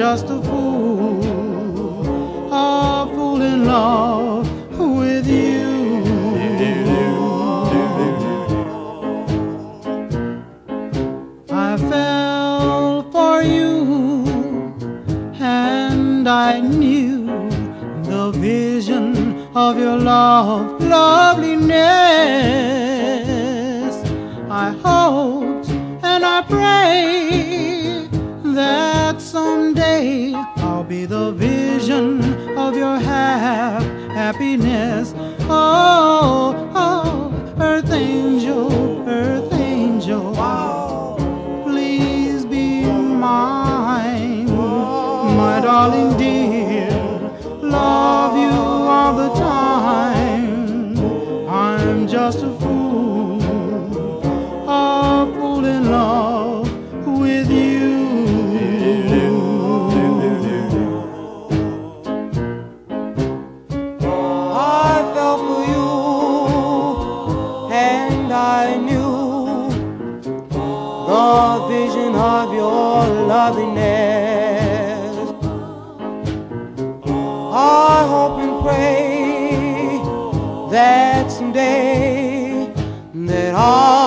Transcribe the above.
just a fool in love with you. I fell for you, and I knew the vision of your loveliness. I hoped and I prayed that someday I'll be the vision of your happiness. Oh, oh, earth angel, please be mine, my darling dear. Love you all the time. I'm just a fool in love with you. I fell for you, and I knew the vision of your loveliness. I hope and pray that someday that